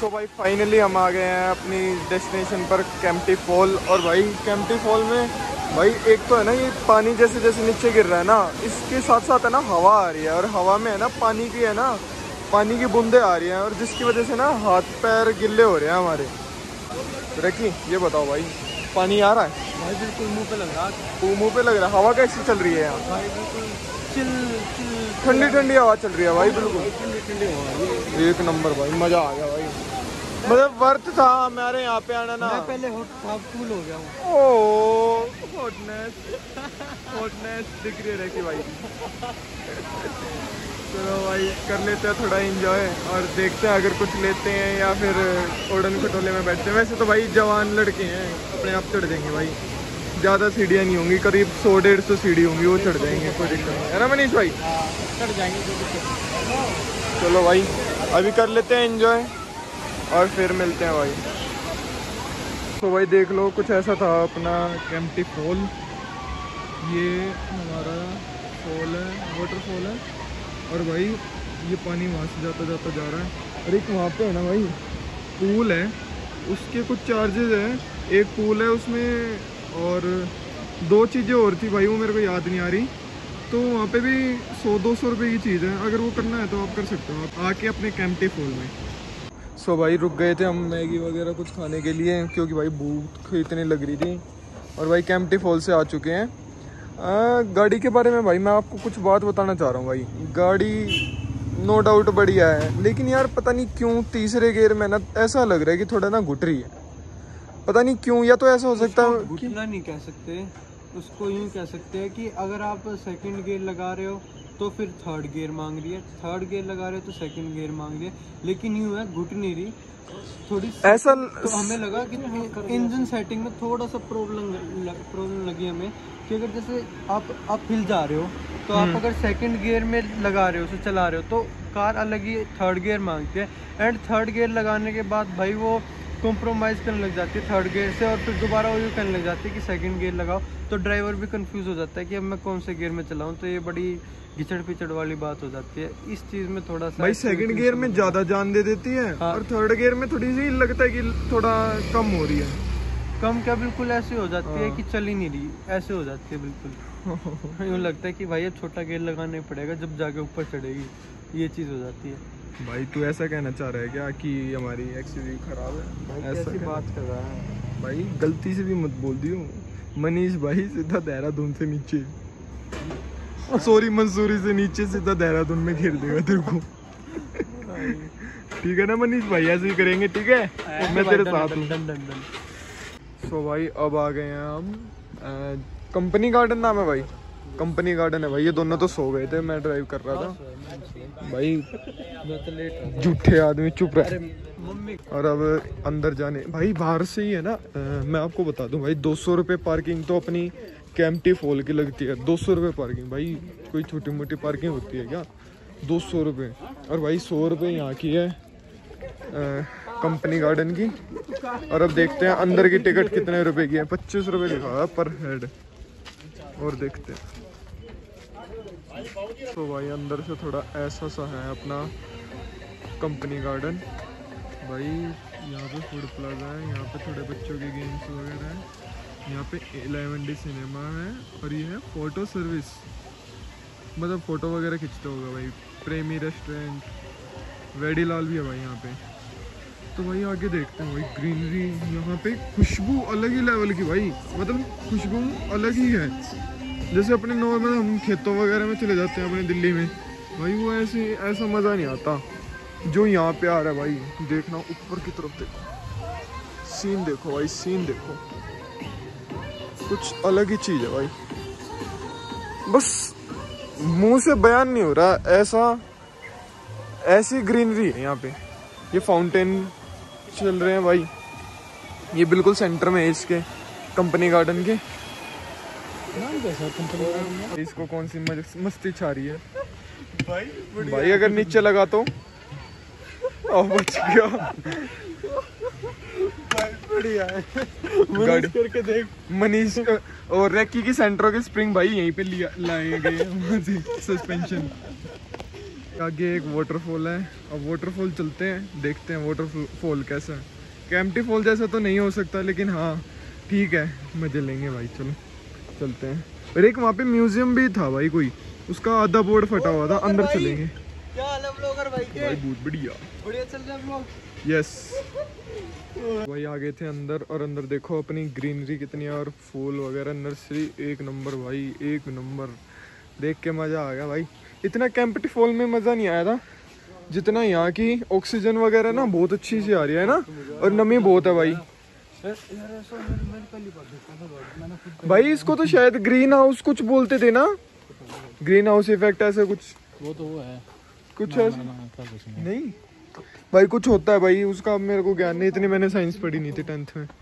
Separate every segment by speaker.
Speaker 1: तो भाई फाइनली हम आ गए हैं अपनी डेस्टिनेशन पर, केम्प्टी फॉल। और भाई केम्प्टी फॉल में भाई एक तो है ना, ये पानी जैसे जैसे नीचे गिर रहा है ना, इसके साथ साथ है ना हवा आ रही है, और हवा में है ना पानी की है ना, पानी की बूंदें आ रही हैं, और जिसकी वजह से ना हाथ पैर गिल्ले हो रहे हैं हमारे। तो रखी ये बताओ भाई, पानी आ रहा है
Speaker 2: भाई? बिल्कुल मुंह पे लग रहा है।
Speaker 1: मुँह पे लग रहा है। हवा कैसी चल रही है यहाँ?
Speaker 2: भाई बिल्कुल चिल
Speaker 1: ठंडी ठंडी हवा चल रही है भाई, बिल्कुल
Speaker 2: ठंडी ठंडी हवा।
Speaker 1: एक नंबर भाई, मज़ा आ गया भाई। मतलब वर्थ था हमारे यहाँ पे आना ना।
Speaker 2: मैं पहले कूल हो गया हूँ।
Speaker 1: ओह हॉटनेस दिख रही है कि भाई। चलो भाई कर लेते हैं थोड़ा एंजॉय, और देखते हैं अगर कुछ लेते हैं या फिर ओडन खटोले में बैठते हैं। वैसे तो भाई जवान लड़के हैं, अपने आप चढ़ जाएंगे भाई, ज़्यादा सीढ़ियाँ नहीं होंगी, करीब 100-150 सीढ़ी होंगी, वो चढ़ जाएंगे, कोई दिक्कत नहीं है ना मनीष भाई?
Speaker 2: चढ़ जाएंगे।
Speaker 1: चलो भाई अभी कर लेते हैं एंजॉय और फिर मिलते हैं भाई। तो भाई देख लो, कुछ ऐसा था अपना केम्प्टी फॉल। ये हमारा फॉल है, वाटरफॉल है, और भाई ये पानी वहाँ से जाता जाता जा रहा है। और एक वहाँ पे है ना भाई पूल है, उसके कुछ चार्जेस हैं। एक पूल है उसमें, और 2 चीज़ें और थी भाई, वो मेरे को याद नहीं आ रही। तो वहाँ पे भी 100-200 रुपये की चीज़ है, अगर वो करना है तो आप कर सकते हो, आप आके अपने केम्प्टी फॉल में। सो भाई रुक गए थे हम मैगी वगैरह कुछ खाने के लिए, क्योंकि भाई भूख इतनी लग रही थी। और भाई केम्प्टी फॉल से आ चुके हैं। गाड़ी के बारे में भाई मैं आपको कुछ बात बताना चाह रहा हूँ भाई। गाड़ी नो डाउट बढ़िया है, लेकिन यार पता नहीं क्यों तीसरे गियर में ना ऐसा लग रहा है कि थोड़ा ना घुट रही है, पता नहीं क्यों। या तो ऐसा हो सकता है,
Speaker 2: घुटना नहीं कह सकते उसको, यूँ कह सकते हैं कि अगर आप सेकंड गियर लगा रहे हो तो फिर थर्ड गियर मांग रही है, थर्ड गियर लगा रहे हो तो सेकंड गियर मांग रही है, लेकिन यूँ है घुट नहीं रही थोड़ी
Speaker 1: ऐसा।
Speaker 2: तो हमें लगा कि इंजन सेटिंग में थोड़ा सा प्रॉब्लम लगी हमें, कि अगर जैसे आप हिल जा रहे हो तो आप अगर सेकंड गियर में लगा रहे हो उसे चला रहे हो तो कार अलग ही थर्ड गियर मांगती है, एंड थर्ड गियर लगाने के बाद भाई वो कॉम्प्रोमाइज़ करने लग जाती है थर्ड गियर से, और फिर दोबारा वो कहने लग जाती है कि सेकंड गियर लगाओ। तो ड्राइवर भी कंफ्यूज हो जाता है कि अब मैं कौन से गियर में चलाऊं, तो ये बड़ी घिचड़ पिचड़ वाली बात हो जाती है। इस चीज़ में थोड़ा सा
Speaker 1: भाई सेकंड गियर में ज़्यादा जान दे देती है,
Speaker 2: हाँ।
Speaker 1: और थर्ड गियर में थोड़ी सी लगता है कि थोड़ा कम हो रही है।
Speaker 2: कम क्या, बिल्कुल ऐसे हो जाती है कि चल ही नहीं रही, ऐसे हो जाती है बिल्कुल। यूँ लगता है कि भाई अब छोटा गियर लगाना ही पड़ेगा जब जाके ऊपर चढ़ेगी, ये चीज़ हो जाती है।
Speaker 1: भाई तू ऐसा कहना चाह रहा है क्या कि हमारी एक्सयूवी खराब है?
Speaker 2: भाई
Speaker 1: ऐसा
Speaker 2: कैसी बात कर रहा है
Speaker 1: भाई, गलती से भी मत बोल दियो। मनीष भाई सीधा देहरादून से नीचे, सॉरी मंसूरी से नीचे सीधा देहरादून में घेर देगा तेरे को। ठीक है ना मनीष भाई, ऐसे ही करेंगे, ठीक है? मैं तेरे साथ हूँ। सो भाई अब आ गए हैं हम कंपनी गार्डन, नाम है भाई, कंपनी गार्डन है भाई। ये दोनों तो सो गए थे, मैं ड्राइव कर रहा था भाई। झूठे आदमी, चुप रहे।
Speaker 2: मम्मी
Speaker 1: और अब अंदर जाने भाई, बाहर से ही है ना। मैं आपको बता दूं भाई, 200 रुपये पार्किंग तो अपनी केम्प्टी फॉल की लगती है। 200 रुपये पार्किंग भाई, कोई छोटी मोटी पार्किंग होती है क्या? 200 रुपये। और भाई 100 रुपये यहाँ की है कंपनी गार्डन की। और अब देखते हैं अंदर की टिकट कितने रुपए की है। 25 रुपये लिखा हुआ है पर हेड। और देखते हैं। तो भाई अंदर से थोड़ा ऐसा सा है अपना कंपनी गार्डन भाई। यहाँ पे फूड प्लाजा है, यहाँ पे थोड़े बच्चों के गेम्स वगैरह हैं। यहाँ पे 11D सिनेमा है, और ये है फ़ोटो सर्विस, मतलब फ़ोटो वगैरह खींचते होगा भाई। प्रेमी रेस्टोरेंट, वेडीलाल भी है भाई यहाँ पे। तो भाई आगे देखते हैं भाई, ग्रीनरी यहाँ पे, खुशबू अलग ही लेवल की भाई, मतलब खुशबू अलग ही है। जैसे अपने नॉर्मल हम खेतों वगैरह में चले जाते हैं अपने दिल्ली में भाई, वो ऐसा मज़ा नहीं आता जो यहाँ पे आ रहा है भाई। देखना ऊपर की तरफ, देखो सीन, देखो भाई सीन देखो, कुछ अलग ही चीज़ है भाई, बस मुंह से बयान नहीं हो रहा। ऐसी ग्रीनरी है यहाँ पे। ये फाउंटेन चल रहे हैं भाई, ये बिल्कुल सेंटर में है इसके कंपनी गार्डन के। इसको कौन सी मस्ती छा रही है भाई? अगर नीचे लगा तो बच गया। बढ़िया है, मनीष करके देख। मनीष और रेकी की सेंट्रो के स्प्रिंग भाई यहीं पे लाए गए सस्पेंशन। आगे एक वाटरफॉल है, अब वाटरफॉल चलते हैं, देखते हैं वाटरफॉल कैसा है। केम्प्टी फॉल जैसा तो नहीं हो सकता, लेकिन हाँ ठीक है, मजे लेंगे भाई। चलो चलते हैं। और एक वहाँ पे म्यूजियम भी था भाई, कोई उसका आधा बोर्ड फटा हुआ था, अंदर चलेंगे।
Speaker 2: क्या हाल है ब्लॉगर भाई के?
Speaker 1: भाई बहुत बढ़िया
Speaker 2: बढ़िया चल रहा है ब्लॉग।
Speaker 1: यस भाई आ गए थे अंदर, और अंदर देखो अपनी ग्रीनरी कितनी है, और फूल वगैरह, नर्सरी एक नंबर भाई, एक नंबर। देख के मज़ा आ गया भाई। इतना केम्प्टी फॉल में मज़ा नहीं आया था जितना यहाँ की ऑक्सीजन वगैरह ना बहुत अच्छी सी आ रही है ना, और नमी बहुत है भाई। भाई इसको तो शायद ग्रीन हाउस कुछ बोलते थे ना, ग्रीन हाउस इफेक्ट ऐसा कुछ,
Speaker 3: वो तो वो है
Speaker 1: कुछ ऐसा नहीं भाई, कुछ होता है भाई उसका, मेरे को ज्ञान नहीं, इतनी मैंने साइंस पढ़ी नहीं थी 10th में।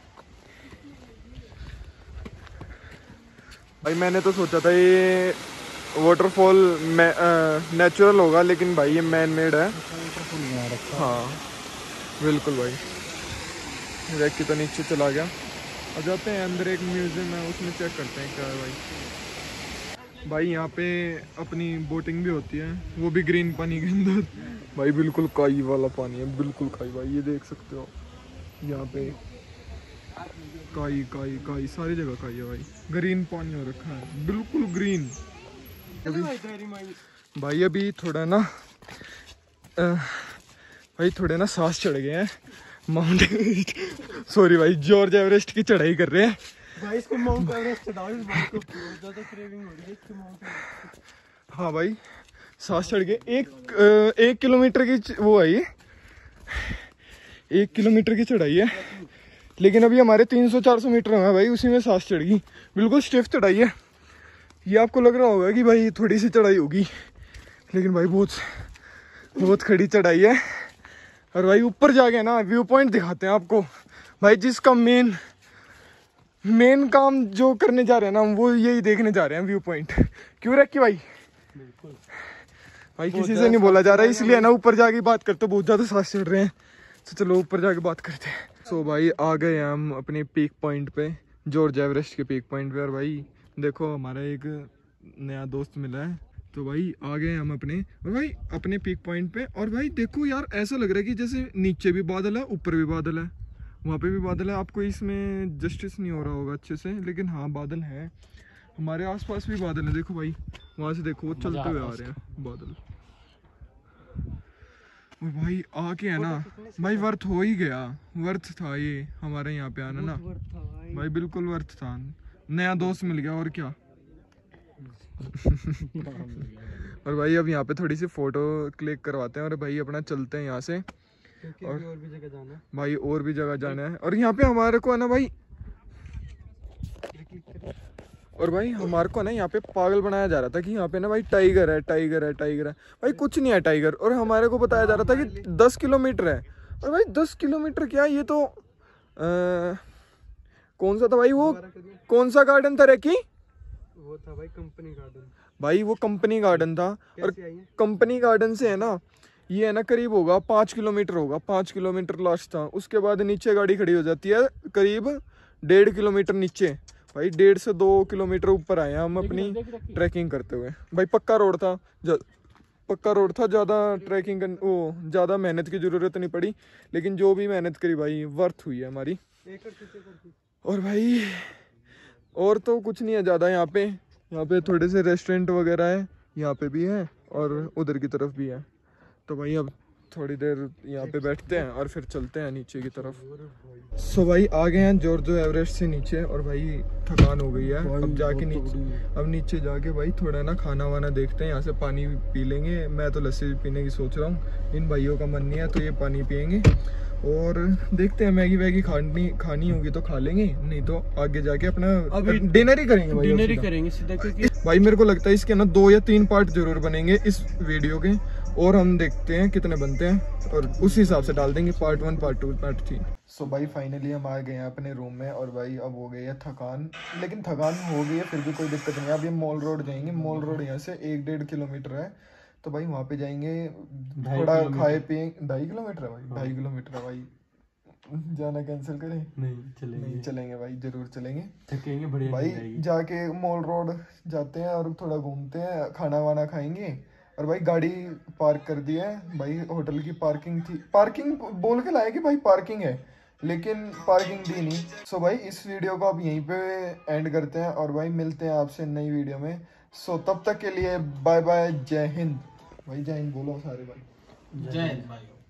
Speaker 1: भाई मैंने तो सोचा था ये वाटरफॉल नेचुरल होगा, लेकिन भाई ये मैन मेड है। हाँ बिल्कुल भाई। रैक की तो नीचे चला गया। अब जाते हैं अंदर, एक म्यूजियम है उसमें चेक करते हैं क्या है भाई। भाई यहाँ पे अपनी बोटिंग भी होती है, वो भी ग्रीन पानी के अंदर भाई, बिल्कुल काई वाला पानी है, बिल्कुल काई भाई, ये देख सकते हो यहाँ पे काई काई काई, सारी जगह काई है भाई, ग्रीन पानी हो रखा है, बिल्कुल ग्रीन। भाई अभी थोड़ा ना भाई थोड़े ना सांस चढ़ गए हैं, माउंट सॉरी भाई, जॉर्ज एवरेस्ट की चढ़ाई कर रहे हैं
Speaker 2: भाई। इसको माउंट एवरेस्ट चढ़ाओ, इस बात को बहुत ज़्यादा क्रेविंग हो रही है इसको माउंट एवरेस्ट।
Speaker 1: हाँ भाई सांस चढ़ गए। एक किलोमीटर की वो है ये, 1 किलोमीटर की चढ़ाई है, लेकिन अभी हमारे 300-400 मीटर है भाई, उसी में सांस चढ़ गई। बिल्कुल स्टिफ चढ़ाई है। ये आपको लग रहा होगा कि भाई थोड़ी सी चढ़ाई होगी, लेकिन भाई बहुत खड़ी चढ़ाई है। और भाई ऊपर जाके ना व्यू पॉइंट दिखाते हैं आपको भाई, जिसका मेन काम जो करने जा रहे हैं ना, वो यही देखने जा रहे हैं, व्यू पॉइंट। क्यों रखी भाई?
Speaker 2: बिल्कुल
Speaker 1: भाई किसी से नहीं बोला जा रहा है, इसलिए ना ऊपर जाके बात करते, बहुत ज्यादा सांस चढ़ रहे हैं। तो चलो ऊपर जाके बात करते हैं। सो भाई आ गए हम अपने पीक पॉइंट पे, जॉर्ज एवरेस्ट के पीक पॉइंट पे। और भाई देखो हमारा एक नया दोस्त मिला है, तो भाई आ गए हम अपने, और भाई अपने पीक पॉइंट पे। और भाई देखो यार, ऐसा लग रहा है कि जैसे नीचे भी बादल है, ऊपर भी बादल है, वहाँ पे भी बादल है। आपको इसमें जस्टिस नहीं हो रहा होगा अच्छे से, लेकिन हाँ बादल है, हमारे आसपास भी बादल है। देखो भाई वहाँ से देखो, वो चलते हुए आ रहे हैं बादल। और भाई आके है ना भाई, वर्थ हो ही गया, वर्थ था ये हमारे यहाँ पे आना ना भाई, बिल्कुल वर्थ था। नया दोस्त मिल गया और क्या। और भाई अब यहाँ पे थोड़ी सी फोटो क्लिक करवाते हैं, और भाई अपना चलते हैं यहाँ से, और
Speaker 2: भी जगह जाना है
Speaker 1: भाई, और भी जगह जाना है। और यहाँ पे हमारे को है ना भाई, और भाई हमारे को ना यहाँ पे पागल बनाया जा रहा था कि यहाँ पे ना भाई टाइगर है, टाइगर है, टाइगर है। भाई कुछ नहीं है टाइगर, और हमारे को बताया जा रहा था कि 10 किलोमीटर है। और भाई 10 किलोमीटर क्या, ये तो कौन सा था भाई वो, कौन सा गार्डन था रेकी?
Speaker 2: वो था भाई कंपनी गार्डन।
Speaker 1: भाई वो कंपनी गार्डन था, और कंपनी गार्डन से है ना, ये है ना करीब होगा 5 किलोमीटर होगा, 5 किलोमीटर लास्ट था। उसके बाद नीचे गाड़ी खड़ी हो जाती है, करीब 1.5 किलोमीटर नीचे। भाई 1.5 से 2 किलोमीटर ऊपर आए हम अपनी ट्रैकिंग करते हुए। भाई पक्का रोड था, ज़्यादा ट्रैकिंग वो ज़्यादा मेहनत की ज़रूरत नहीं पड़ी, लेकिन जो भी मेहनत करी भाई वर्थ हुई है हमारी। और भाई और तो कुछ नहीं है ज़्यादा यहाँ पे थोड़े से रेस्टोरेंट वगैरह है, यहाँ पे भी है और उधर की तरफ भी है। तो भाई अब थोड़ी देर यहाँ पे बैठते हैं और फिर चलते हैं नीचे की तरफ। सो भाई आ गए हैं जॉर्ज एवरेस्ट से नीचे, और भाई थकान हो गई है। अब जाके नीचे जाके भाई थोड़ा ना खाना वाना देखते हैं, यहाँ से पानी पी लेंगे। मैं तो लस्सी पीने की सोच रहा हूँ, इन भाइयों का मन नहीं है तो ये पानी पियेंगे। और देखते हैं, मैगी वैगी खानी होगी तो खा लेंगे, नहीं तो आगे जाके अपना अभी डिनर ही करेंगे भाई,
Speaker 2: डिनर ही करेंगे सीधा। क्योंकि
Speaker 1: भाई मेरे को लगता है इसके ना 2 या 3 पार्ट जरूर बनेंगे इस वीडियो के, और हम देखते हैं कितने बनते हैं और उस हिसाब से डाल देंगे पार्ट 1, पार्ट 2, पार्ट 3। सो भाई फाइनली हम आ गए हैं अपने रूम में, और भाई अब हो गई है थकान, लेकिन थकान हो गई है फिर भी कोई दिक्कत नहीं है। अभी हम मॉल रोड जाएंगे, मॉल रोड यहाँ से 1-1.5 किलोमीटर है, तो भाई वहाँ पे जाएंगे, थोड़ा खाए पिए। 2.5 किलोमीटर है भाई, 2.5 किलोमीटर है भाई। जाना कैंसिल करें? नहीं चलेंगे भाई, जरूर चलेंगे,
Speaker 2: थकेंगे बढ़िया
Speaker 1: भाई। जाके मॉल रोड जाते हैं और थोड़ा घूमते हैं, खाना वाना खाएंगे, और भाई गाड़ी पार्क कर दी है भाई, होटल की पार्किंग थी, पार्किंग बोल के लाए कि भाई पार्किंग है, लेकिन पार्किंग दी नहीं। सो भाई इस वीडियो को आप यहीं पे एंड करते हैं और भाई मिलते हैं आपसे नई वीडियो में। सो तब तक के लिए बाय बाय, जय हिंद। भाई जय हिंद बोलो सारे भाई।
Speaker 3: जय हिंद भाई।